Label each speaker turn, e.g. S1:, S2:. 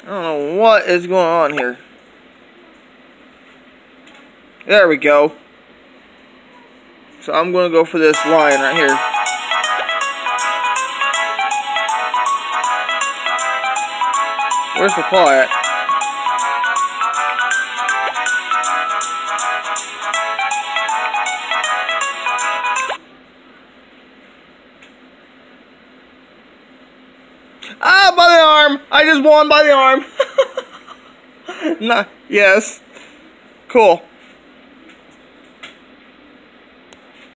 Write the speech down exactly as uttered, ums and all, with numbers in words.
S1: I don't know what is going on here. There we go. So I'm going to go for this line right here. Where's the claw at? Ah, by the arm! I just won by the arm! Nah, yes. Cool.